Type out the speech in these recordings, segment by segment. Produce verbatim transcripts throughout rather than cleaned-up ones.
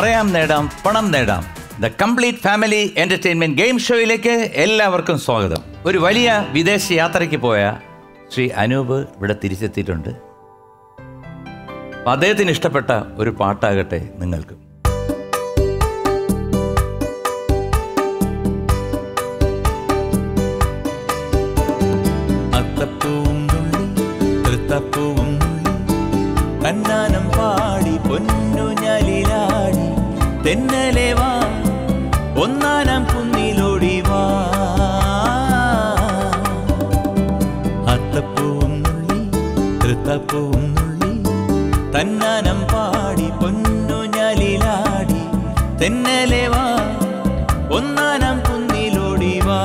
Parayam Nedam, Panam Nedam. The complete family entertainment game ഷോയിലേക്ക് എല്ലാവർക്കും സ്വാഗതം. ഒരു വലിയ വിദേശ യാത്രയ്ക്ക് പോയ ശ്രീ അനൂപ് ഇവിടെ തിരിച്ചെത്തിയിട്ടുണ്ട്. അദ്ദേഹത്തിന് ഇഷ്ടപ്പെട്ട ഒരു പാട്ടാകട്ടെ നിങ്ങൾക്ക്. അത്തപ്പൂവും നുള്ളി തൃത്തപ്പൂവും നുള്ളി കണ്ണാനം പാടി പൊന്നു ഞാലിലാടി തെന്നലെ വാ ഒന്നാനാം കുന്നിലോടി വാ അത്തപ്പൂവും നുള്ളി തൃത്തപ്പൂവും നുള്ളി തന്നാനം പാടി പൊന്നു ഞാലിലാടി തെന്നലെ വാ ഒന്നാനാം കുന്നിലോടി വാ.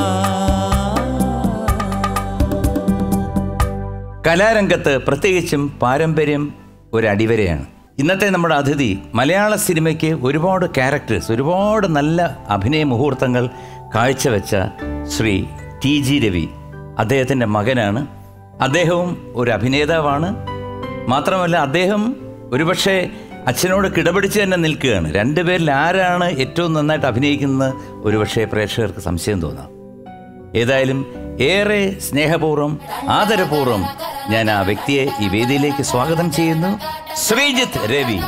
കലാരംഗത്ത് പ്രത്യേകിച്ചും പാരമ്പര്യം ഒരു അടിവരയാണ്. ഇന്നത്തെ നമ്മുടെ അതിഥി മലയാള സിനിമയ്ക്ക് ഒരുപാട് ക്യാരക്ടേഴ്സ്, ഒരുപാട് നല്ല അഭിനയ മുഹൂർത്തങ്ങൾ കാഴ്ചവെച്ച ശ്രീ ടി ജി രവി അദ്ദേഹത്തിൻ്റെ മകനാണ്. അദ്ദേഹവും ഒരു അഭിനേതാവാണ്. മാത്രമല്ല അദ്ദേഹം ഒരുപക്ഷെ അച്ഛനോട് കിടപിടിച്ച് തന്നെ നിൽക്കുകയാണ്. രണ്ടുപേരിൽ ആരാണ് ഏറ്റവും നന്നായിട്ട് അഭിനയിക്കുന്നത് ഒരുപക്ഷെ പ്രേക്ഷകർക്ക് സംശയം തോന്നാം. ഏതായാലും ഏറെ സ്നേഹപൂർവ്വം ആദരപൂർവ്വം ഞാൻ ആ വ്യക്തിയെ ഈ വേദിയിലേക്ക് സ്വാഗതം ചെയ്യുന്നു. ശ്രീജിത്ത് രവി.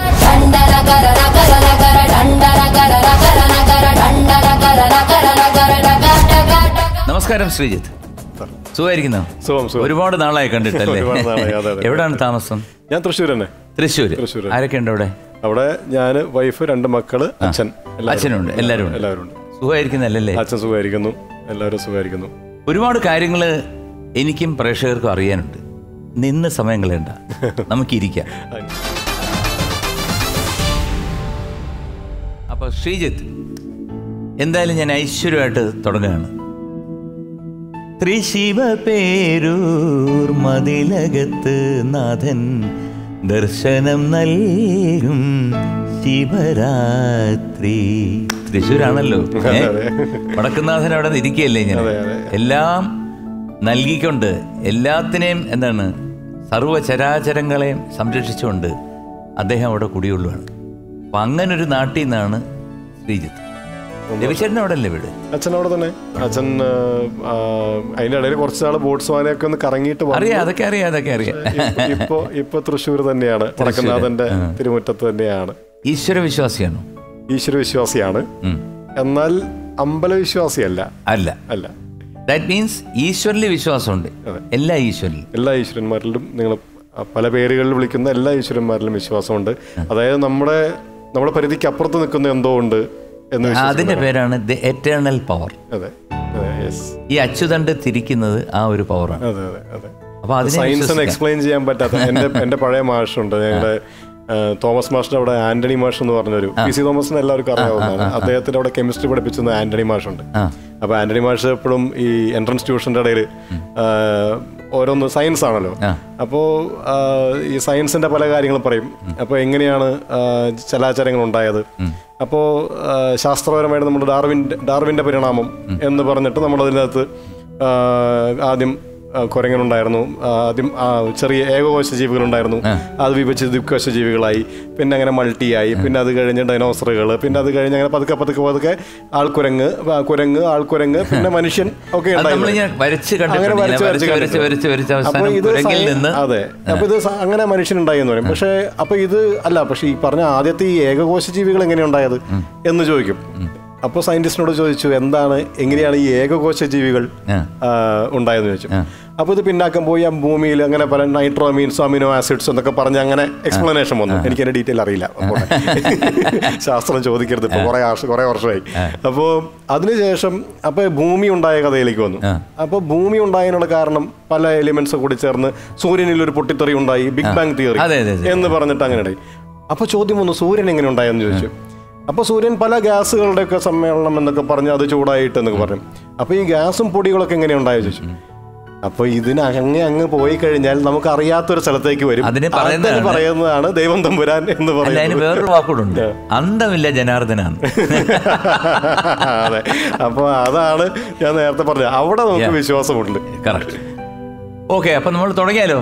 നമസ്കാരം ശ്രീജിത്ത്. സുഖമായിരിക്കുന്നോ? ഒരുപാട് നാളായി കണ്ടിട്ടല്ലേ? എവിടാണ് താമസം? ഞാൻ തൃശ്ശൂർ തന്നെ. തൃശ്ശൂർ. ആരൊക്കെ ഉണ്ട് അവിടെ? അവിടെ ഞാൻ, വൈഫ്, രണ്ട് മക്കള്, അച്ഛൻ. അച്ഛനുണ്ട്. എല്ലാവരും എല്ലാവരും ഉണ്ട്. സുഖമായിരിക്കുന്നല്ലേ? അച്ഛൻ സുഖമായിരിക്കുന്നു, എല്ലാവരും സുഖമായിരിക്കുന്നു. ഒരുപാട് കാര്യങ്ങൾ എനിക്കും പ്രേക്ഷകർക്കും അറിയാനുണ്ട്. നിന്ന് സമയം കളയണ്ട, നമുക്കിരിക്കാം. അപ്പൊ ശ്രീജിത്ത്, എന്തായാലും ഞാൻ ഐശ്വര്യമായിട്ട് തുടങ്ങുകയാണ്. ത്രിശിവ പേരൂർ മതിലകത്ത് നാഥൻ ദർശനം നൽകും ശിവരാത്രി. തൃശ്ശൂരാണല്ലോ, വടക്കുന്നാഥൻ അവിടെ ഇരിക്കുകയല്ലേ ഇങ്ങനെ എല്ലാം നൽകിക്കൊണ്ട്, എല്ലാത്തിനെയും എന്താണ് സർവ്വചരാചരങ്ങളെയും സംരക്ഷിച്ചുകൊണ്ട് അദ്ദേഹം അവിടെ കുടിയുള്ളതാണ്. അപ്പം അങ്ങനൊരു നാട്ടിൽ നിന്നാണ് ശ്രീജിത്ത്. രവിചേട്ടൻ അവിടെ അല്ലേ വീട്? അച്ഛൻ അവിടെ തന്നെ. അച്ഛൻ അതിന്റെ ഇടയിൽ കുറച്ച് നാൾ ബോട്ട്സ്വാനയൊക്കെ ഒന്ന് കറങ്ങിയിട്ട് അറിയാം. അതൊക്കെ അറിയാം, അതൊക്കെ അറിയാം. ഇപ്പൊ ഇപ്പൊ തൃശ്ശൂർ തന്നെയാണ്, വടക്കുന്നാഥന്റെ തിരുമുറ്റത്ത് തന്നെയാണ്. ഈശ്വര വിശ്വാസിയാണോ? ഈശ്വര വിശ്വാസിയാണ്, എന്നാൽ അമ്പലവിശ്വാസിയല്ല. അല്ല അല്ല ദാറ്റ് മീൻസ് ഈശ്വരനിൽ വിശ്വാസമുണ്ട്. എല്ലാ ഈശ്വരനിലും, എല്ലാ ഈശ്വരന്മാരിലും, നിങ്ങൾ പല പേരുകളിൽ വിളിക്കുന്ന എല്ലാ ഈശ്വരന്മാരിലും വിശ്വാസമുണ്ട്. അതായത് നമ്മുടെ നമ്മുടെ പരിധിക്ക് അപ്പുറത്ത് നിൽക്കുന്ന എന്തോ ഉണ്ട് എന്ന്. അതിന്റെ പേരാണ് ദി എറ്റേണൽ പവർ. അതെ, ഈ അച്യുതണ്ട് തിരിക്കുന്നത് ആ ഒരു പവറാണ്. അതെ അതെ അതെ. അപ്പൊ അത് സയൻസിന് എക്സ്പ്ലെയിൻ ചെയ്യാൻ പറ്റാത്ത എന്റെ എന്റെ പഴയ മാഷുണ്ട്, ഞങ്ങളുടെ തോമസ് മാഷിന്റെ അവിടെ ആന്റണി മാഷ് എന്ന് പറഞ്ഞൊരു, പി സി തോമസിന് എല്ലാവർക്കും അറിയാവുന്നതാണ്. അദ്ദേഹത്തിന്റെ അവിടെ കെമിസ്ട്രി പഠിപ്പിച്ചത് ആന്റണി മാഷുണ്ട്. അപ്പൊ ആന്റണി മാഷ് എപ്പോഴും ഈ എൻട്രൻസ് ട്യൂഷന്റെ ഇടയിൽ ഓരോന്ന് സയൻസ് ആണല്ലോ, അപ്പോൾ ഈ സയൻസിന്റെ പല കാര്യങ്ങളും പറയും. അപ്പോൾ എങ്ങനെയാണ് ചലാചരങ്ങൾ ഉണ്ടായത്, അപ്പോൾ ശാസ്ത്രപരമായിട്ട് നമ്മൾ ഡാർവിൻ ഡാർവിന്റെ പരിണാമം എന്ന് പറഞ്ഞിട്ട് നമ്മളതിനകത്ത് ആദ്യം കുരങ്ങനുണ്ടായിരുന്നു, ആദ്യം ചെറിയ ഏകകോശ ജീവികളുണ്ടായിരുന്നു, അത് വിഭജിച്ച് ദ്വികോശ ജീവികളായി, പിന്നെ അങ്ങനെ മൾട്ടിയായി, പിന്നെ അത് കഴിഞ്ഞ് ഡൈനോസറുകൾ, പിന്നെ അത് കഴിഞ്ഞ് അങ്ങനെ പതുക്കെ പതുക്കെ പതുക്കെ ആൾക്കുരങ്ങ്, കുരങ്ങ്, ആൾക്കുരങ്ങ്, പിന്നെ മനുഷ്യൻ ഒക്കെ ഉണ്ടായിരുന്നു. അതെ, അപ്പൊ ഇത് അങ്ങനെ മനുഷ്യനുണ്ടായി എന്ന് പറയും. പക്ഷെ അപ്പൊ ഇത് അല്ല, പക്ഷെ ഈ പറഞ്ഞ ആദ്യത്തെ ഈ ഏകകോശ ജീവികൾ എങ്ങനെയുണ്ടായത് എന്ന് ചോദിക്കും. അപ്പോൾ സയന്റിസ്റ്റിനോട് ചോദിച്ചു, എന്താണ്, എങ്ങനെയാണ് ഈ ഏകകോശ ജീവികൾ ഉണ്ടായെന്ന് ചോദിച്ചു. അപ്പോൾ ഇത് പിന്നാക്കം പോയി ആ ഭൂമിയിൽ അങ്ങനെ പല നൈട്രോമീൻസ്, അമിനോ ആസിഡ്സ് എന്നൊക്കെ പറഞ്ഞ് അങ്ങനെ എക്സ്പ്ലനേഷൻ വന്നു. എനിക്ക് അതിന്റെ ഡീറ്റെയിൽ അറിയില്ല, ശാസ്ത്രം ചോദിക്കരുത്, ഇപ്പോൾ കുറേ കുറേ വർഷമായി. അപ്പോൾ അതിനുശേഷം അപ്പോൾ ഭൂമി ഉണ്ടായ കഥയിലേക്ക് വന്നു. അപ്പോൾ ഭൂമി ഉണ്ടായതിനുള്ള കാരണം പല എലിമെന്റ്സ് കൂടി ചേർന്ന് സൂര്യനിൽ ഒരു പൊട്ടിത്തെറി ഉണ്ടായി, ബിഗ് ബാങ് തിയറി എന്ന് പറഞ്ഞിട്ട് അങ്ങനെ ഉണ്ടായി. അപ്പോൾ ചോദ്യം വന്നു, സൂര്യൻ എങ്ങനെ ഉണ്ടായെന്ന് ചോദിച്ചു. അപ്പോൾ സൂര്യൻ പല ഗ്യാസുകളുടെയൊക്കെ സമ്മേളനം എന്നൊക്കെ പറഞ്ഞ് അത് ചൂടായിട്ട് എന്നൊക്കെ പറഞ്ഞു. അപ്പോൾ ഈ ഗ്യാസും പൊടികളൊക്കെ എങ്ങനെയുണ്ടായോ ചോദിച്ചു. അപ്പോൾ ഇതിന് അങ്ങ് അങ്ങ് പോയി കഴിഞ്ഞാൽ നമുക്ക് അറിയാത്തൊരു സ്ഥലത്തേക്ക് വരും. അതിന് പറയുന്നതാണ് ദൈവം തമ്പുരാൻ എന്ന് പറയുന്നത്. വേറൊരു വാക്കുകളുണ്ട്, അന്തമില്ല ജനാർദ്ദനാണ്. അതെ, അപ്പോൾ അതാണ് ഞാൻ നേരത്തെ പറഞ്ഞത്, അവിടെ നമുക്ക് വിശ്വാസമുണ്ട്. കറക്റ്റ്. ഓക്കെ, അപ്പൊ നമ്മൾ തുടങ്ങിയാലോ?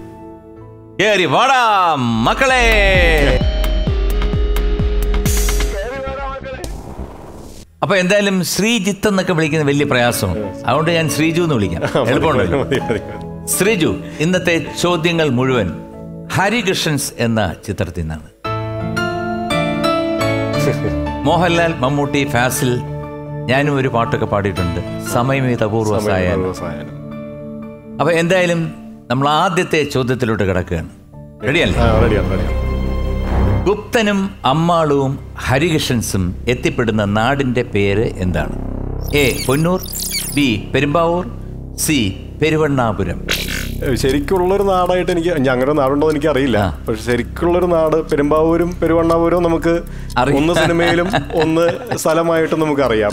കേറി വാടാ മക്കളെ. അപ്പോൾ എന്തായാലും ശ്രീജിത്ത് എന്നൊക്കെ വിളിക്കുന്നത് വലിയ പ്രയാസമാണ്. അതുകൊണ്ട് ഞാൻ ശ്രീജു എന്ന് വിളിക്കാം, എളുപ്പമുണ്ടല്ലോ. ശ്രീജു, ഇന്നത്തെ ചോദ്യങ്ങൾ മുഴുവൻ ഹരികൃഷ്ണൻസ് എന്ന ചിത്രത്തിൽ നിന്നാണ്. മോഹൻലാൽ, മമ്മൂട്ടി, ഫാസിൽ, ഞാനും ഒരു പാട്ടൊക്കെ പാടിയിട്ടുണ്ട്, സമയമേത അപൂർവ സായാഹ്നം. അപ്പൊ എന്തായാലും നമ്മൾ ആദ്യത്തെ ചോദ്യത്തിലോട്ട് കിടക്കുകയാണ്. റെഡിയല്ലേ? ഗുപ്തനും അമ്മാളുവും ഹരികൃഷ്ണൻസും എത്തിപ്പെടുന്ന നാടിന്റെ പേര് എന്താണ്? A Ponnur, B Perumbavoor, C Peruvannapuram. ശരിക്കുള്ളൊരു നാടായിട്ട് എനിക്ക് അങ്ങനെ നാടുണ്ടോ എന്ന് എനിക്ക് അറിയില്ല. പക്ഷെ ശരിക്കുള്ളൊരു നാട് പെരുമ്പാവൂരും പെരുവണ്ണാപുരവും നമുക്ക് ഒന്ന് സിനിമയിലും ഒന്ന് സ്ഥലമായിട്ടും നമുക്കറിയാം.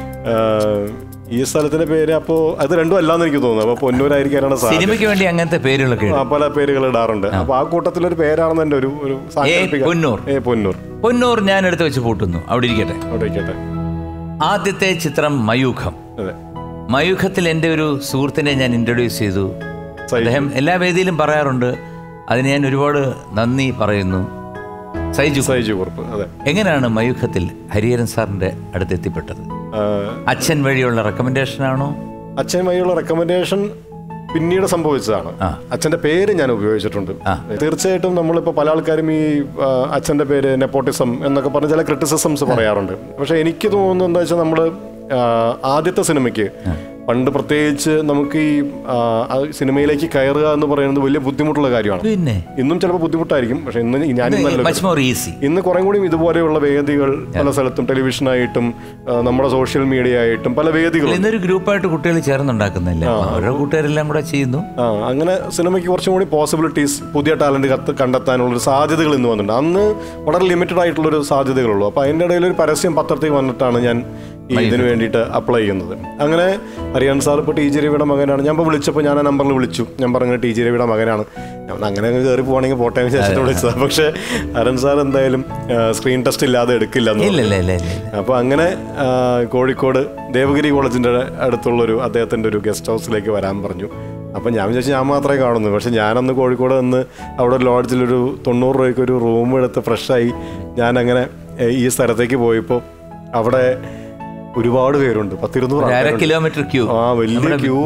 ഈ സ്ഥലത്തിന്റെ പേര് അപ്പോ അത് രണ്ടും അല്ലാന്ന് എനിക്ക് തോന്നുന്നു. അപ്പൊ പൊന്നൂരായിരിക്കാനാണ് സിനിമയ്ക്ക് വേണ്ടി അങ്ങനത്തെ പേരുകളൊക്കെ പല പേരുകൾ ഇടാറുണ്ട്. അപ്പൊ ആ കൂട്ടത്തിലൊരു പേരാണെന്ന് എന്റെ ഒരു പൊന്നൂർ. പൊന്നൂർ പൊന്നൂർ ഞാൻ എടുത്ത് വെച്ച് പൂട്ടുന്നു. അവിടെ ഇരിക്കട്ടെ. അവിടെ ഇരിക്കട്ടെ. ആദ്യത്തെ ചിത്രം മയൂഖം. മയൂഖത്തിൽ എൻ്റെ ഒരു സുഹൃത്തിനെ ഞാൻ ഇൻട്രൊഡ്യൂസ് ചെയ്തു. അദ്ദേഹം എല്ലാ വേദിയിലും പറയാറുണ്ട്, അതിന് ഞാൻ ഒരുപാട് നന്ദി പറയുന്നു. സൈജു സൈജു കുറുപ്പ്. എങ്ങനെയാണ് മയൂഖത്തിൽ ഹരിഹരൻ സാറിന്റെ അടുത്ത് എത്തിപ്പെട്ടത്? അച്ഛൻ വഴിയുള്ള റെക്കമെൻഡേഷൻ ആണോ? അച്ഛൻ വഴിയുള്ള റെക്കമെൻഡേഷൻ പിന്നീട് സംഭവിച്ചതാണ്. അച്ഛൻ്റെ പേര് ഞാൻ ഉപയോഗിച്ചിട്ടുണ്ട്. തീർച്ചയായിട്ടും നമ്മളിപ്പോൾ പല ആൾക്കാരും ഈ അച്ഛൻ്റെ പേര് നെപ്പോട്ടിസം എന്നൊക്കെ പറഞ്ഞ് ചില ക്രിറ്റിസിസംസ് പറയാറുണ്ട്. പക്ഷെ എനിക്ക് തോന്നുന്നത് എന്താ വെച്ചാൽ നമ്മൾ ആദ്യത്തെ സിനിമയ്ക്ക് പണ്ട് പ്രത്യേകിച്ച് നമുക്ക് ഈ സിനിമയിലേക്ക് കയറുക എന്ന് പറയുന്നത് വലിയ ബുദ്ധിമുട്ടുള്ള കാര്യമാണ്. ഇന്നും ചിലപ്പോൾ ബുദ്ധിമുട്ടായിരിക്കും. പക്ഷെ ഇന്ന് ഞാനും ഇന്ന് കുറെ കൂടി ഇതുപോലെയുള്ള വേദികൾ പല സ്ഥലത്തും ടെലിവിഷനായിട്ടും നമ്മുടെ സോഷ്യൽ മീഡിയ ആയിട്ടും പല വേദികളും ഇന്നൊരു ഗ്രൂപ്പായിട്ട് കുട്ടികൾ ചേർന്നുണ്ടാക്കുന്നില്ല, ഓരോ കൂട്ടുകാരെല്ലാം കൂടെ ചെയ്യുന്നു. ആ അങ്ങനെ സിനിമയ്ക്ക് കുറച്ചും കൂടി പോസിബിലിറ്റീസ്, പുതിയ ടാലന്റ് കത്ത് കണ്ടെത്താനുള്ള സാധ്യതകൾ ഇന്ന് വന്നിട്ടുണ്ട്. അന്ന് വളരെ ലിമിറ്റഡ് ആയിട്ടുള്ളൊരു സാധ്യതകളുള്ളൂ. അപ്പോൾ അതിൻ്റെ ഇടയിൽ ഒരു പരസ്യം പത്രത്തിൽ വന്നിട്ടാണ് ഞാൻ ഇതിന് വേണ്ടിയിട്ട് അപ്ലൈ ചെയ്യുന്നത്. അങ്ങനെ ഹരിഹരൻ സാർ ഇപ്പോൾ ടി ജി രവിയുടെ മകനാണ്. ഞാൻ ഇപ്പോൾ വിളിച്ചപ്പോൾ ഞാൻ ആ നമ്പറിൽ വിളിച്ചു. ഞാൻ പറഞ്ഞു ടി ജി രവിയുടെ മകനാണ്, അങ്ങനെ അങ്ങ് കയറി പോകണമെങ്കിൽ പോട്ടെ വിശേഷിച്ചിട്ട് വിളിച്ചതാണ്. പക്ഷേ ഹരൻ സാർ എന്തായാലും സ്ക്രീൻ ടെസ്റ്റ് ഇല്ലാതെ എടുക്കില്ല. അപ്പോൾ അങ്ങനെ കോഴിക്കോട് ദേവഗിരി കോളേജിൻ്റെ അടുത്തുള്ളൊരു അദ്ദേഹത്തിൻ്റെ ഒരു ഗസ്റ്റ് ഹൗസിലേക്ക് വരാൻ പറഞ്ഞു. അപ്പം ഞാൻ വിചാരിച്ചു ഞാൻ മാത്രമേ കാണുന്നു. പക്ഷെ ഞാനന്ന് കോഴിക്കോട് നിന്ന് അവിടെ ലോഡ്ജിലൊരു തൊണ്ണൂറ് രൂപയ്ക്ക് ഒരു റൂം എടുത്ത് ഫ്രഷായി ഞാനങ്ങനെ ഈ സ്ഥലത്തേക്ക് പോയപ്പോൾ അവിടെ ഒരുപാട് പേരുണ്ട്. പത്തിരുന്നൂറ് കിലോമീറ്റർ ക്യൂ. ആ വലിയ ക്യൂ.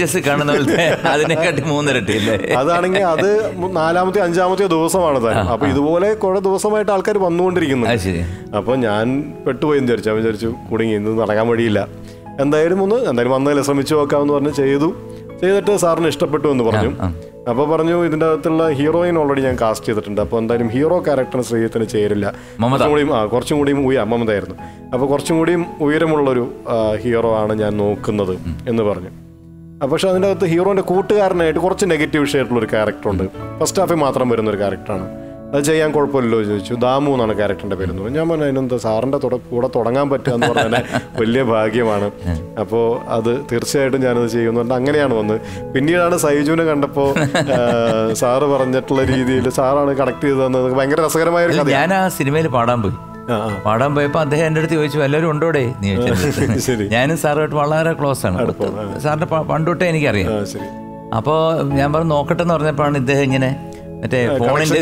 അതാണെങ്കിൽ അത് നാലാമത്തെ അഞ്ചാമത്തെ ദിവസമാണ് താനും. അപ്പൊ ഇതുപോലെ കുറെ ദിവസമായിട്ട് ആൾക്കാർ വന്നുകൊണ്ടിരിക്കുന്നു. അപ്പൊ ഞാൻ പെട്ടുപോയി വിചാരിച്ചു. അവൻ വിചാരിച്ചു കുടുങ്ങി, ഇന്ന് നടക്കാൻ വഴിയില്ല. എന്തായാലും ഒന്ന് എന്തായാലും വന്നതിൽ ശ്രമിച്ചു നോക്കാമെന്ന് പറഞ്ഞ് ചെയ്തു. ചെയ്തിട്ട് സാറിന് ഇഷ്ടപ്പെട്ടു എന്ന് പറഞ്ഞു. അപ്പോൾ പറഞ്ഞു ഇതിൻ്റെ അകത്തുള്ള ഹീറോയിൻ ഓൾറെഡി ഞാൻ കാസ്റ്റ് ചെയ്തിട്ടുണ്ട്. അപ്പോൾ എന്തായാലും ഹീറോ ക്യാരക്ടറിന് ശ്രീജിത്തിന് ചേരില്ല, കുറച്ചും കൂടിയും ആ കുറച്ചും കൂടിയും ഉയ മമതയായിരുന്നു. അപ്പോൾ കുറച്ചും കൂടിയും ഉയരമുള്ളൊരു ഹീറോ ആണ് ഞാൻ നോക്കുന്നത് എന്ന് പറഞ്ഞു. പക്ഷെ അതിൻ്റെ അകത്ത് ഹീറോൻ്റെ കൂട്ടുകാരനായിട്ട് കുറച്ച് നെഗറ്റീവ് ഷെയ്ഡുള്ളൊരു ക്യാരക്ടറുണ്ട്. ഫസ്റ്റ് ഹാഫിൽ മാത്രം വരുന്നൊരു ക്യാരക്ടറാണ്. അത് ചെയ്യാൻ കുഴപ്പമില്ലല്ലോ ചോദിച്ചു. ദാമു എന്നാണ് ക്യാരക്ടറിൻ്റെ പേരുന്നത്. ഞാൻ പറഞ്ഞു അതിനെന്താ സാറിൻ്റെ കൂടെ തുടങ്ങാൻ പറ്റുക എന്ന് പറഞ്ഞാൽ വലിയ ഭാഗ്യമാണ്. അപ്പോൾ അത് തീർച്ചയായിട്ടും ഞാനത് ചെയ്യുമെന്ന് പറഞ്ഞാൽ അങ്ങനെയാണ് വന്നത്. പിന്നീടാണ് സൈജുവിനെ കണ്ടപ്പോൾ സാറ് പറഞ്ഞിട്ടുള്ള രീതിയിൽ സാറാണ് കണക്ട് ചെയ്ത് തന്നത്. ഭയങ്കര രസകരമായ ഒരു കഥ. ഞാൻ ആ സിനിമയിൽ പാടാൻ പോയി പാടാൻ പോയപ്പോൾ അദ്ദേഹം എൻ്റെ അടുത്ത് ചോദിച്ചു എല്ലാവരും ഉണ്ടോടെ നീ ചോദിച്ചു. ഞാനും സാറുമായിട്ട് വളരെ ക്ലോസ് ആണ്. സാറിൻ്റെ പണ്ടൊട്ടേ എനിക്കറിയാം. അപ്പോൾ ഞാൻ പറഞ്ഞു നോക്കട്ടെ എന്ന് പറഞ്ഞപ്പോഴാണ് ഇദ്ദേഹം ഇങ്ങനെ മറ്റേ ഫോണിന്റെ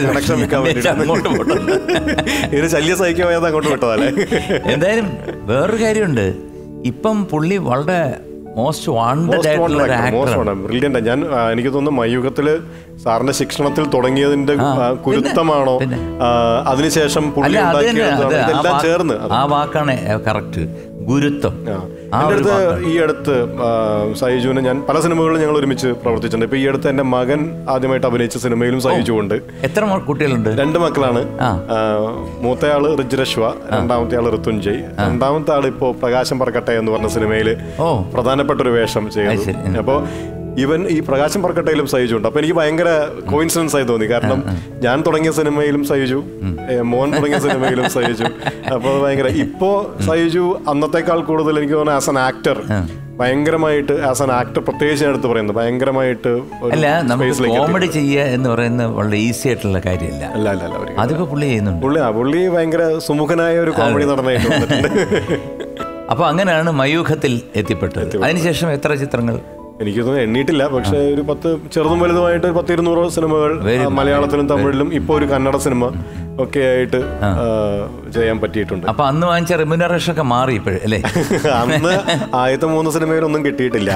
എന്തായാലും വേറൊരു കാര്യമുണ്ട്, ഇപ്പം പുള്ളി വളരെ മോസ്റ്റ് വാണ്ടഡ് ആയിട്ടുള്ള ഒരു ആക്ടറാണ്. ബ്രില്യൻ്റ്. ഞാൻ എനിക്ക് തോന്നുന്നു മയൂഖത്തില് സാറിന്റെ ശിക്ഷണത്തിൽ തുടങ്ങിയതിന്റെ കുരുത്തമാണോ അതിനുശേഷം പുള്ളി ഇതെല്ലാം ചേർന്ന് ആ വാക്കാണ് കറക്റ്റ്, ഗുരുത്വം. എൻ്റെ അടുത്ത് ഈ അടുത്ത് സൈജുവിനെ ഞാൻ പല സിനിമകളിലും ഞങ്ങൾ ഒരുമിച്ച് പ്രവർത്തിച്ചിട്ടുണ്ട്. ഇപ്പൊ ഈ അടുത്ത് എന്റെ മകൻ ആദ്യമായിട്ട് അഭിനയിച്ച സിനിമയിലും സൈജുവുണ്ട്. എത്ര കുട്ടികളുണ്ട്? രണ്ട് മക്കളാണ്. മൂത്തയാള് ഋജുരശ്വ, രണ്ടാമത്തെ ആള് ഋതുഞ്ജയ്. രണ്ടാമത്തെ ആള് ഇപ്പോ പ്രകാശം പറക്കട്ടെ എന്ന് പറഞ്ഞ സിനിമയില് പ്രധാനപ്പെട്ട ഒരു വേഷം ചെയ്തു. അപ്പോ ഈവൻ ഈ പ്രകാശം പറക്കട്ടയിലും സൈജു ഉണ്ട്. അപ്പൊ എനിക്ക് ഭയങ്കര കോയിൻസിഡൻസ് ആയി തോന്നി. കാരണം ഞാൻ തുടങ്ങിയ സിനിമയിലും സൈജു, മോൻ തുടങ്ങിയ സിനിമയിലും സൈജു. അപ്പോൾ ഭയങ്കര ഇപ്പോ സൈജു അന്നത്തെക്കാൾ കൂടുതൽ എനിക്ക് തോന്നുന്നു ആസ് ആൻ ആക്ടർ ഭയങ്കരമായിട്ട് ആസ് ആൻ ആക്ടർ പ്രത്യേകിച്ച് ഞാൻ എടുത്ത് പറയുന്നത് ഭയങ്കരമായിട്ട് കോമഡി ചെയ്യുക എന്ന് പറയുന്നത് വളരെ ഈസി ആയിട്ടുള്ള കാര്യമല്ല. അല്ല അല്ല അല്ല അതിപ്പോ പുള്ളി ചെയ്യുന്നുണ്ട്. പുള്ളി ആ പുള്ളി ഭയങ്കര സുമുഖനായ ഒരു കോമഡി നടനായിട്ട്. അപ്പൊ അങ്ങനെയാണ് മയൂഖത്തിൽ എത്തിപ്പെട്ടത്. അതിനുശേഷം എത്ര ചിത്രങ്ങൾ എനിക്കൊന്നും എണ്ണീട്ടില്ല. പക്ഷെ ഒരു പത്ത് ചെറുതും വലുതുമായിട്ട് ഒരു പത്ത് ഇരുന്നൂറ് സിനിമകൾ മലയാളത്തിലും തമിഴിലും ഇപ്പോൾ ഒരു കന്നഡ സിനിമ ഒക്കെ ആയിട്ട് ചെയ്യാൻ പറ്റിയിട്ടുണ്ട്. അപ്പൊ അന്ന് വാങ്ങിച്ച റെമ്യൂണറേഷൻ ഒക്കെ മാറി ഇപ്പോഴും അല്ലേ? അന്ന് ആദ്യത്തെ മൂന്ന് സിനിമയിലൊന്നും കിട്ടിയിട്ടില്ല.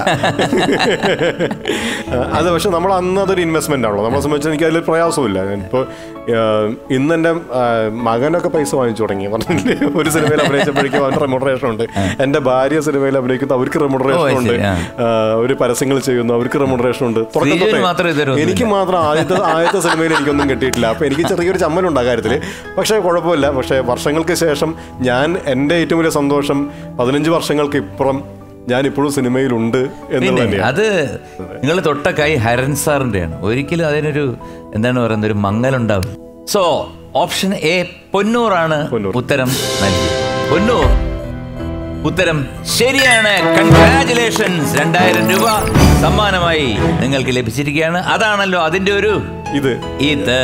അത് പക്ഷെ നമ്മൾ അന്ന് അതൊരു ഇൻവെസ്റ്റ്മെന്റ് ആണല്ലോ. നമ്മളെ സംബന്ധിച്ച് എനിക്ക് അതിൽ പ്രയാസമില്ല. ഇപ്പോൾ ഇന്ന് എൻ്റെ മകനൊക്കെ പൈസ വാങ്ങിച്ചു തുടങ്ങി. ഒരു സിനിമയിൽ അഭിനയിച്ചപ്പോഴേക്കും അവന് റെമ്യൂണറേഷൻ ഉണ്ട്. എൻ്റെ ഭാര്യ സിനിമയിൽ അഭിനയിക്കുന്നു, അവർക്ക് റെമ്യൂണറേഷൻ ഉണ്ട്. ഒരു പരസ്യങ്ങൾ ചെയ്യുന്നു, അവർക്ക് റെമ്യൂണറേഷൻ ഉണ്ട്. എനിക്ക് മാത്രം ആദ്യത്തെ ആദ്യത്തെ സിനിമയിൽ എനിക്കൊന്നും കിട്ടിയിട്ടില്ല. അപ്പോൾ എനിക്ക് ചെറിയൊരു ചമ്മലുണ്ട് ആ കാര്യത്തിൽ. പക്ഷേ കുഴപ്പമില്ല. പക്ഷേ വർഷങ്ങൾക്ക് ശേഷം ഞാൻ എൻ്റെ ഏറ്റവും വലിയ സന്തോഷം പതിനഞ്ച് വർഷങ്ങൾക്ക് ഇപ്പുറം ഞാൻ ഇപ്പോഴും സിനിമയിലുണ്ട് എന്നുള്ളത്. അത് നിങ്ങൾ തൊട്ട കൈ ഹരൻ സാറിൻ്റെയാണ്. ഒരിക്കലും അതിനൊരു എന്താണ് പറയുന്നത്, ഒരു മങ്ങലുണ്ടാവും. സോ ഓപ്ഷൻ എ പൊന്നൂറാണ് ഉത്തരം നൽകി. പൊന്നൂർ ഉത്തരം ശരിയാണ്. കൺഗ്രാറ്റുലേഷൻസ്. രണ്ടായിരം രൂപ സമ്മാനമായി നിങ്ങൾക്ക് ലഭിച്ചിരിക്കുകയാണ്. അതാണല്ലോ അതിന്റെ ഒരു ഇത് ഇത്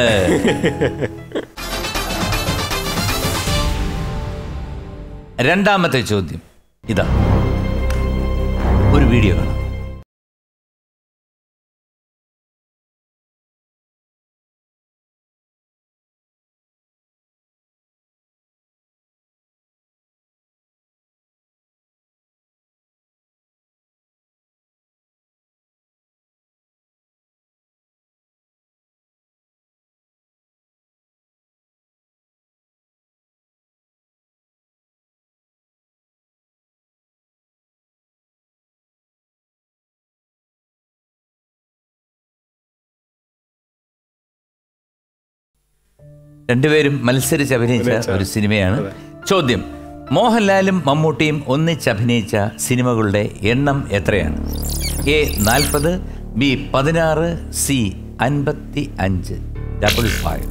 രണ്ടാമത്തെ ചോദ്യം ഇതാ. ഒരു വീഡിയോ കാണാം. രണ്ടുപേരും മത്സരിച്ച് അഭിനയിച്ച ഒരു സിനിമയാണ്. ചോദ്യം: മോഹൻലാലും മമ്മൂട്ടിയും ഒന്നിച്ചഭിനയിച്ച സിനിമകളുടെ എണ്ണം എത്രയാണ്? എ നാൽപ്പത്, ബി പതിനാറ്, സി അൻപത്തി അഞ്ച്. Double five.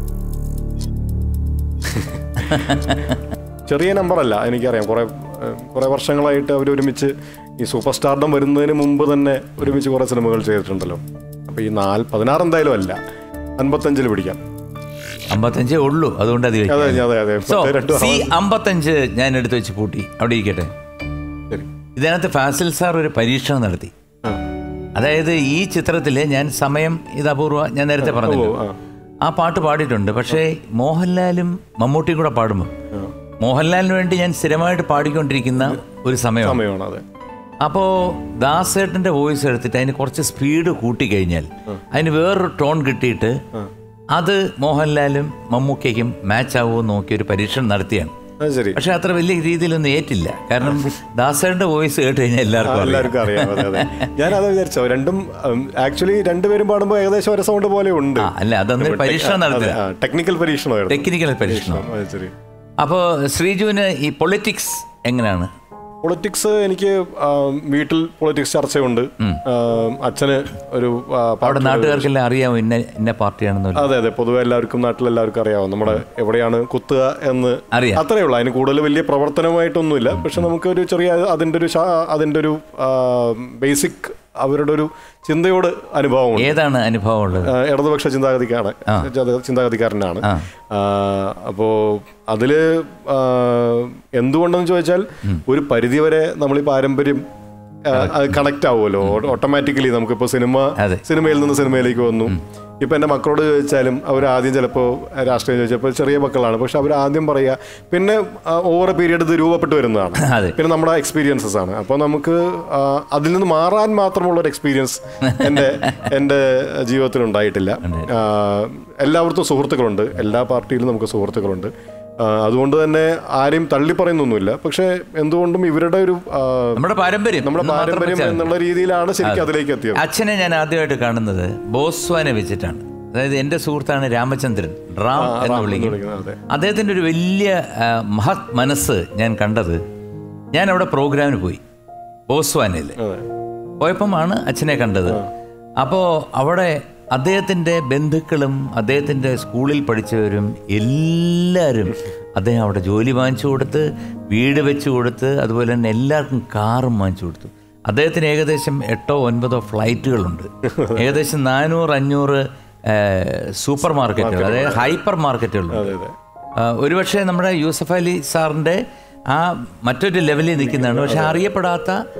ചെറിയ നമ്പറല്ല, എനിക്കറിയാം. കുറെ കുറെ വർഷങ്ങളായിട്ട് അവർ ഒരുമിച്ച് ഈ സൂപ്പർ സ്റ്റാർഡം വരുന്നതിന് മുമ്പ് തന്നെ ഒരുമിച്ച് കുറെ സിനിമകൾ ചെയ്തിട്ടുണ്ടല്ലോ. അപ്പോൾ ഈ നാല് പതിനാറ് എന്തായാലും അല്ല, അൻപത്തഞ്ചിൽ പിടിക്കാം. അമ്പത്തഞ്ചേ ഉള്ളൂ, അതുകൊണ്ട് അത് സി അമ്പത്തഞ്ച് ഞാൻ എടുത്തു വെച്ച് പൂട്ടി അവിടെ ഇരിക്കട്ടെ. ഇതിനകത്ത് ഫാസിൽ സാർ ഒരു പരീക്ഷണം നടത്തി. അതായത് ഈ ചിത്രത്തിൽ ഞാൻ സമയം ഇത് അപൂർവ ഞാൻ നേരത്തെ പറഞ്ഞല്ലോ, ആ പാട്ട് പാടിയിട്ടുണ്ട്. പക്ഷേ മോഹൻലാലും മമ്മൂട്ടിയും കൂടെ പാടുമ്പോൾ മോഹൻലാലിന് വേണ്ടി ഞാൻ സ്ഥിരമായിട്ട് പാടിക്കൊണ്ടിരിക്കുന്ന ഒരു സമയമാണ്. അപ്പോൾ ദാസേട്ടൻ്റെ വോയിസ് എടുത്തിട്ട് അതിന് കുറച്ച് സ്പീഡ് കൂട്ടിക്കഴിഞ്ഞാൽ അതിന് വേറൊരു ടോൺ കിട്ടിയിട്ട് അത് മോഹൻലാലും മമ്മൂക്കയ്ക്കും മാച്ച് ആവുമോ നോക്കി ഒരു പരീക്ഷണം നടത്തിയാണ്. പക്ഷെ അത്ര വലിയ രീതിയിലൊന്നും ഏറ്റില്ല. കാരണം ദാസേട്ടൻ്റെ വോയിസ് കേട്ട് കഴിഞ്ഞാൽ എല്ലാവർക്കും എല്ലാവർക്കും അറിയാം. ഞാൻ അത് വിചാരിച്ചോ, രണ്ടും ആക്ച്വലി രണ്ടുപേരും പാടുമ്പോൾ ഏകദേശം ഒരു സൗണ്ട് പോലെ ഉണ്ട്. അല്ല, അതൊന്ന് പരീക്ഷണം നടത്തി, ടെക്നിക്കൽ പരീക്ഷണം ടെക്നിക്കൽ പരീക്ഷണം. അപ്പോൾ ശ്രീജുവിന് ഈ പൊളിറ്റിക്സ് എങ്ങനെയാണ്? പൊളിറ്റിക്സ് എനിക്ക് വീട്ടിൽ പൊളിറ്റിക്സ് ചർച്ചയുണ്ട്. അച്ഛന് ഒരു നാട്ടുകാർക്കെല്ലാം അറിയാമോ ഇന്ന ഇന്ന പാർട്ടിയാണെന്ന്? അതെ അതെ, പൊതുവെ എല്ലാവർക്കും നാട്ടിലെല്ലാവർക്കും അറിയാമോ നമ്മുടെ എവിടെയാണ് കുത്തുക എന്ന് അത്രയേ ഉള്ളൂ. അതിന് കൂടുതൽ വലിയ പ്രവർത്തനമായിട്ടൊന്നുമില്ല. പക്ഷെ നമുക്കൊരു ചെറിയ അതിൻ്റെ ഒരു അതിൻ്റെ ഒരു ബേസിക് അവരുടെ ഒരു ചിന്തയോട് അനുഭവമുണ്ട്. ഏതാണ് അനുഭവം ഉള്ളത്? ഇടതുപക്ഷ ചിന്താഗതിക്കാണ് ചിന്താഗതിക്കാരനാണ്. അപ്പോൾ അതിൽ എന്തുകൊണ്ടെന്ന് ചോദിച്ചാൽ ഒരു പരിധിവരെ നമ്മൾ ഈ പാരമ്പര്യം കണക്ട് ആവുമല്ലോ ഓട്ടോമാറ്റിക്കലി. നമുക്കിപ്പോൾ സിനിമ സിനിമയിൽ നിന്ന് സിനിമയിലേക്ക് വന്നു. ഇപ്പം എൻ്റെ മക്കളോട് ചോദിച്ചാലും അവർ ആദ്യം ചിലപ്പോൾ രാഷ്ട്രീയം ചോദിച്ചപ്പോൾ ചെറിയ മക്കളാണ്, പക്ഷെ അവർ ആദ്യം പറയുക പിന്നെ ഓവർ പീരീഡ് ഇത് രൂപപ്പെട്ട് വരുന്നതാണ്. പിന്നെ നമ്മുടെ എക്സ്പീരിയൻസസ് ആണ്. അപ്പോൾ നമുക്ക് അതിൽ നിന്ന് മാറാൻ മാത്രമുള്ളൊരു എക്സ്പീരിയൻസ് എൻ്റെ എൻ്റെ ജീവിതത്തിൽ ഉണ്ടായിട്ടില്ല. എല്ലാവർക്കും സുഹൃത്തുക്കളുണ്ട്, എല്ലാ പാർട്ടിയിലും നമുക്ക് സുഹൃത്തുക്കളുണ്ട്. അതുകൊണ്ട് തന്നെ ആരെയും തള്ളി പറയുന്നൊന്നുമില്ല. പക്ഷെ എന്തുകൊണ്ടും ഇവരുടെ ഒരു നമ്മുടെ പാരമ്പര്യം നമ്മുടെ പാരമ്പര്യം എന്നുള്ള രീതിയിലാണ് ശരിക്കും അതിലേക്ക് എത്തിയത്. അച്ഛനെ ഞാൻ ആദ്യമായിട്ട് കാണുന്നത് ബോസ്വാനെ വെച്ചിട്ടാണ്. അതായത് എൻ്റെ സുഹൃത്താണ് രാമചന്ദ്രൻ, റാം എന്ന് വിളിക്കുന്നത്. അദ്ദേഹത്തിൻ്റെ ഒരു വലിയ മഹത് മനസ്സ് ഞാൻ കണ്ടത്, ഞാൻ അവിടെ പ്രോഗ്രാമിന് പോയി ബോസ്വാനയിൽ പോയപ്പോഴാണ് അച്ഛനെ കണ്ടത്. അപ്പോൾ അവിടെ അദ്ദേഹത്തിൻ്റെ ബന്ധുക്കളും അദ്ദേഹത്തിൻ്റെ സ്കൂളിൽ പഠിച്ചവരും എല്ലാവരും അദ്ദേഹം അവിടെ ജോലി വാങ്ങിച്ചു കൊടുത്ത്, വീട് വെച്ച് കൊടുത്ത്, അതുപോലെ തന്നെ എല്ലാവർക്കും കാറും വാങ്ങിച്ചു കൊടുത്തു. അദ്ദേഹത്തിന് ഏകദേശം എട്ടോ ഒൻപതോ ഫ്ലൈറ്റുകളുണ്ട്. ഏകദേശം നാനൂറ് അഞ്ഞൂറ് സൂപ്പർ മാർക്കറ്റുകൾ, അതായത് ഹൈപ്പർ മാർക്കറ്റുകളുണ്ട്. ഒരുപക്ഷെ നമ്മുടെ യൂസഫ് അലി സാറിൻ്റെ ആ മറ്റൊരു ലെവലിൽ നിൽക്കുന്നതാണ്. പക്ഷെ അറിയപ്പെടാത്ത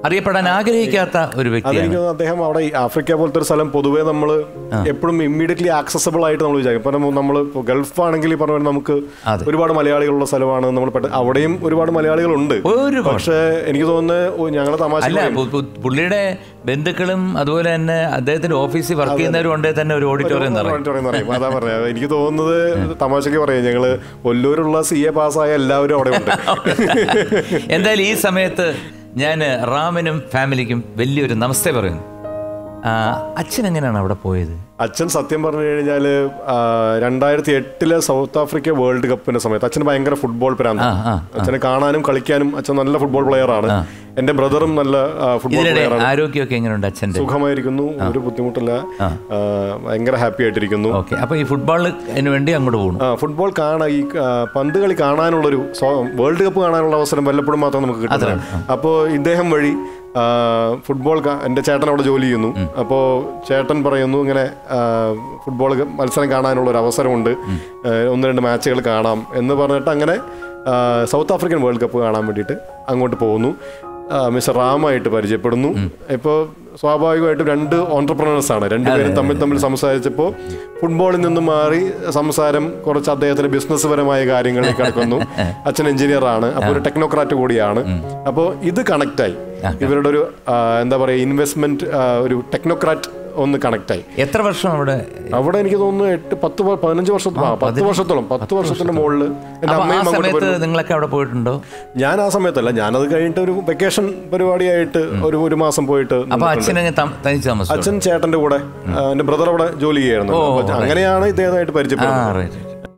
അറിയപ്പെടാൻ ആഗ്രഹിക്കാത്ത ഒരു വ്യക്തിയാണ് അദ്ദേഹം. അവിടെ ആഫ്രിക്ക പോലത്തെ ഒരു സ്ഥലം പൊതുവേ നമ്മൾ എപ്പോഴും ഇമ്മീഡിയറ്റ്ലി ആക്സസബിൾ ആയിട്ട് നമ്മൾ വിചാരിക്കും. ഇപ്പം നമ്മൾ ഗൾഫ് ആണെങ്കിൽ പറഞ്ഞ നമുക്ക് ഒരുപാട് മലയാളികളുള്ള സ്ഥലമാണ്. നമ്മൾ അവിടെയും ഒരുപാട് മലയാളികളുണ്ട്. പക്ഷേ എനിക്ക് തോന്നുന്നത് ഞങ്ങൾ തമാശ പുള്ളിയുടെ ബന്ധുക്കളും അതുപോലെ തന്നെ അദ്ദേഹത്തിന്റെ ഓഫീസിൽ വർക്ക് ചെയ്യുന്നവരും ഉണ്ടെങ്കിൽ തന്നെ ഒരു ഓഡിറ്റോറിയം പറയും. അതാ പറയാ. എനിക്ക് തോന്നുന്നത് തമാശക്ക് പറയാം, ഞങ്ങള് ഒല്ലൂരുള്ള സി എ പാസ്സായ എല്ലാവരും അവിടെ ഉണ്ട്. എന്തായാലും ഈ സമയത്ത് ഞാൻ റാമിനും ഫാമിലിക്കും വലിയൊരു നമസ്തേ പറയുന്നു. അച്ഛൻ എങ്ങനെയാണ് അവിടെ പോയത്? അച്ഛൻ സത്യം പറഞ്ഞു കഴിഞ്ഞാൽ രണ്ടായിരത്തി എട്ടിലെ സൗത്ത് ആഫ്രിക്ക വേൾഡ് കപ്പിന്റെ സമയത്ത് അച്ഛൻ ഭയങ്കര ഫുട്ബോൾ പ്രാന്ത. അച്ഛനെ കാണാനും കളിക്കാനും അച്ഛൻ നല്ല ഫുട്ബോൾ പ്ലെയർ ആണ്. എന്റെ ബ്രദറും നല്ല ഫുട്ബോൾ പ്ലെയർ ആണ്. ആരോഗ്യമൊക്കെ എങ്ങനെയുണ്ട് അച്ഛൻ്റെ? സുഖമായിരിക്കുന്നു, ഒരു ബുദ്ധിമുട്ടില്ല, ഭയങ്കര ഹാപ്പി ആയിട്ടിരിക്കുന്നു. അപ്പൊ ഈ ഫുട്ബോളിന് വേണ്ടി അങ്ങോട്ട് പോകും. ഫുട്ബോൾ കാണാൻ, ഈ പന്ത് കളി കാണാനുള്ളൊരു വേൾഡ് കപ്പ് കാണാനുള്ള അവസരം വല്ലപ്പോഴും മാത്രം നമുക്ക് കിട്ടുന്നത്. അപ്പോൾ ഇദ്ദേഹം വഴി ഫുട്ബോൾ എൻ്റെ ചേട്ടൻ അവിടെ ജോലി ചെയ്യുന്നു. അപ്പോൾ ചേട്ടൻ പറയുന്നു ഇങ്ങനെ ഫുട്ബോൾ മത്സരം കാണാനുള്ള ഒരു അവസരമുണ്ട്, ഒന്ന് രണ്ട് മാച്ചുകൾ കാണാം എന്ന് പറഞ്ഞിട്ട് അങ്ങനെ സൗത്ത് ആഫ്രിക്കൻ വേൾഡ് കപ്പ് കാണാൻ വേണ്ടിയിട്ട് അങ്ങോട്ട് പോകുന്നു. മിസ്റ്റർ റാമായിട്ട് പരിചയപ്പെടുന്നു. ഇപ്പോൾ സ്വാഭാവികമായിട്ടും രണ്ട് ഓൺട്രപ്രണേഴ്സാണ്, രണ്ടുപേരും തമ്മിൽ തമ്മിൽ സംസാരിച്ചപ്പോൾ ഫുട്ബോളിൽ നിന്ന് മാറി സംസാരം കുറച്ച് അദ്ദേഹത്തിന് ബിസിനസ് പരമായ കാര്യങ്ങളിലേക്ക് കിടക്കുന്നു. അച്ഛൻ എഞ്ചിനീയർ ആണ്, അപ്പോൾ ഒരു ടെക്നോക്രാറ്റ് കൂടിയാണ്. അപ്പോൾ ഇത് കണക്റ്റായി. ഇവരുടെ ഒരു എന്താ പറയുക ഇൻവെസ്റ്റ്മെന്റ് ഒരു ടെക്നോക്രാറ്റ് ഒന്ന് കണക്റ്റായി. എത്ര വർഷം അവിടെ? അവിടെ എനിക്ക് തോന്നുന്നു എട്ട് പത്ത് പതിനഞ്ച് വർഷത്തോളം പത്ത് വർഷത്തോളം പത്ത് വർഷത്തിന്റെ മുകളിൽ എൻ്റെ അമ്മയും. നിങ്ങളൊക്കെ അവിടെ പോയിട്ടുണ്ടോ? ഞാൻ ആ സമയത്തല്ല, ഞാനത് കഴിഞ്ഞിട്ട് ഒരു വെക്കേഷൻ പരിപാടിയായിട്ട് ഒരു ഒരു മാസം പോയിട്ട്. അച്ഛൻ ചേട്ടന്റെ കൂടെ, എന്റെ ബ്രദർ അവിടെ ജോലി ചെയ്യായിരുന്നു. അങ്ങനെയാണ് ഇദ്ദേഹമായിട്ട് പരിചയപ്പെടുന്നത്.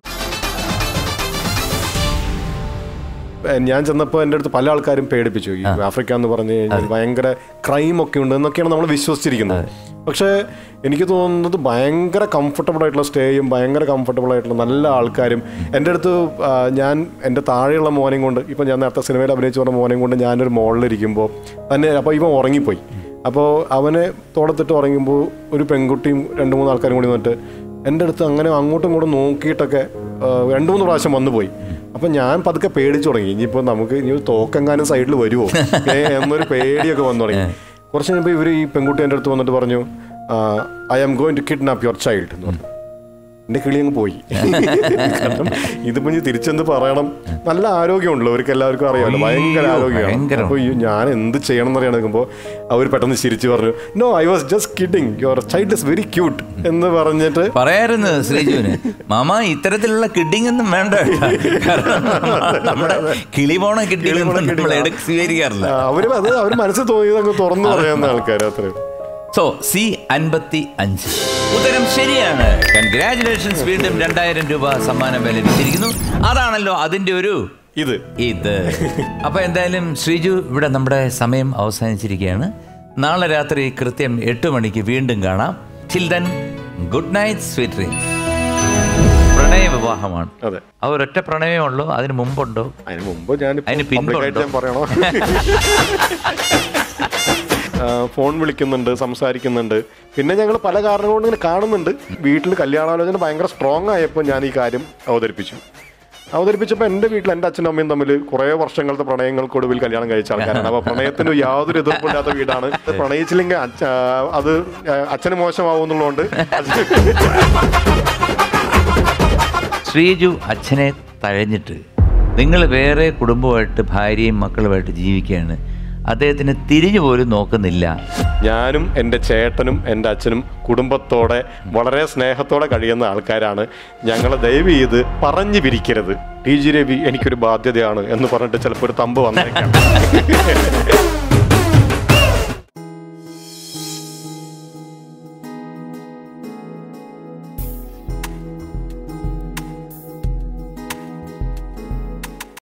ഞാൻ ചെന്നപ്പോൾ എൻ്റെ അടുത്ത് പല ആൾക്കാരും പേടിപ്പിച്ചു. ഈ ആഫ്രിക്ക എന്ന് പറഞ്ഞു കഴിഞ്ഞാൽ ഭയങ്കര ക്രൈം ഒക്കെ ഉണ്ട് എന്നൊക്കെയാണ് നമ്മൾ വിശ്വസിച്ചിരിക്കുന്നത്. പക്ഷേ എനിക്ക് തോന്നുന്നത് ഭയങ്കര കംഫർട്ടബിൾ ആയിട്ടുള്ള സ്റ്റേയും ഭയങ്കര കംഫർട്ടബിൾ ആയിട്ടുള്ള നല്ല ആൾക്കാരും. എൻ്റെ അടുത്ത് ഞാൻ എൻ്റെ താഴെയുള്ള മോനെയും കൊണ്ട്, ഇപ്പം ഞാൻ നേരത്തെ സിനിമയിൽ അഭിനയിച്ചു പറഞ്ഞ മോനെയും കൊണ്ട് ഞാനൊരു മോളിലിരിക്കുമ്പോൾ തന്നെ, അപ്പോൾ ഇവൻ ഉറങ്ങിപ്പോയി. അപ്പോൾ അവനെ തോളത്തിട്ട് ഉറങ്ങുമ്പോൾ ഒരു പെൺകുട്ടിയും രണ്ട് മൂന്ന് ആൾക്കാരും കൂടി വന്നിട്ട് എൻ്റെ അടുത്ത് അങ്ങനെ അങ്ങോട്ടും ഇങ്ങോട്ടും നോക്കിയിട്ടൊക്കെ രണ്ട് മൂന്ന് പ്രാവശ്യം വന്നു പോയി. അപ്പം ഞാൻ പതുക്കെ പേടിച്ചു തുടങ്ങി, ഇനിയിപ്പോൾ നമുക്ക് ഇനി തോക്കെങ്ങാനും സൈഡിൽ വരുമോ എന്നൊരു പേടിയൊക്കെ വന്നു തുടങ്ങി. കുറച്ച് കഴിയുമ്പോൾ ഇവർ ഈ പെൺകുട്ടി എൻ്റെ അടുത്ത് വന്നിട്ട് പറഞ്ഞു, I am going to kidnap your child എന്ന് പറഞ്ഞു. എൻ്റെ കിളി അങ്ങ് പോയി. കാരണം ഇതിപ്പോൾ ഇനി തിരിച്ചെന്ത് പറയണം. നല്ല ആരോഗ്യമുണ്ടല്ലോ, അവർക്ക് എല്ലാവർക്കും അറിയാമല്ലോ, ഭയങ്കര ആരോഗ്യമാണ്. അപ്പോൾ ഞാൻ എന്ത് ചെയ്യണം എന്നറിയാൻ നിൽക്കുമ്പോൾ അവർ പെട്ടെന്ന് ചിരിച്ചു പറഞ്ഞു, no I was just kidding, your child is very cute എന്ന് പറഞ്ഞിട്ട് പറയായിരുന്നു ശ്രീജുവിന്. മാമ ഇത്തരത്തിലുള്ള കിഡിങ് ഒന്നും വേണ്ട, കിളി പോണ കിഡിങ് സ്വീകരിക്കാറില്ല. അവര് അത് അവർ മനസ്സിൽ തോന്നിയത് അങ്ങ് തുറന്നു പറയാവുന്ന ആൾക്കാർ അത്രയും. സോ സി അൻപത്തി അഞ്ച് ഉത്തരം ശരിയാണ്. കൺഗ്രാറ്റുലേഷൻസ്. വീണ്ടും രണ്ടായിരം രൂപ സമ്മാനം വില ലഭിച്ചിരിക്കുന്നു. അതാണല്ലോ അതിന്റെ ഒരു ഇത് ഇത് അപ്പൊ എന്തായാലും ശ്രീജു, ഇവിടെ നമ്മുടെ സമയം അവസാനിച്ചിരിക്കുകയാണ്. നാളെ രാത്രി കൃത്യം എട്ട് മണിക്ക് വീണ്ടും കാണാം. Till then good night, sweet dreams. പ്രണയ വിവാഹമാണ്. ആ ഒരൊറ്റ പ്രണയമേ ഉള്ളൂ? അതിന് മുമ്പുണ്ടോ? അതിന് മുമ്പ് ഞാൻ അതിന് പിൻപുണ്ടോ? പറയണോ? ഫോൺ വിളിക്കുന്നുണ്ട്, സംസാരിക്കുന്നുണ്ട്. പിന്നെ ഞങ്ങൾ പല കാരണങ്ങൾ കൊണ്ട് ഇങ്ങനെ കാണുന്നുണ്ട്. വീട്ടിൽ കല്യാണാലോചന ഭയങ്കര സ്ട്രോങ് ആയപ്പോൾ ഞാൻ ഈ കാര്യം അവതരിപ്പിച്ചു. അവതരിപ്പിച്ചപ്പോൾ എൻ്റെ വീട്ടിൽ എൻ്റെ അച്ഛനും അമ്മയും തമ്മിൽ കുറേ വർഷങ്ങളത്തെ പ്രണയങ്ങൾക്കൊടുവിൽ കല്യാണം കഴിച്ച ആൾക്കാരാണ്. അപ്പോൾ പ്രണയത്തിന് യാതൊരു എതിർപ്പില്ലാത്ത വീടാണ്. പ്രണയിച്ചില്ലെങ്കിൽ അത് അച്ഛന് മോശമാവുന്നുള്ളതുകൊണ്ട് ശ്രീജു അച്ഛനെ തഴഞ്ഞിട്ട് നിങ്ങൾ വേറെ കുടുംബമായിട്ട് ഭാര്യയും മക്കളുമായിട്ട് ജീവിക്കുകയാണ്. അദ്ദേഹത്തിന് തിരിഞ്ഞു പോലും നോക്കുന്നില്ല. ഞാനും എൻ്റെ ചേട്ടനും എൻ്റെ അച്ഛനും കുടുംബത്തോടെ വളരെ സ്നേഹത്തോടെ കഴിയുന്ന ആൾക്കാരാണ്. ഞങ്ങളെ ദയവ് ചെയ്ത് പറഞ്ഞു പിരിക്കരുത്. ടി ജി രവി എനിക്കൊരു ബാധ്യതയാണ് എന്ന് പറഞ്ഞിട്ട് ചിലപ്പോൾ ഒരു തമ്പ് വന്നേക്കാം.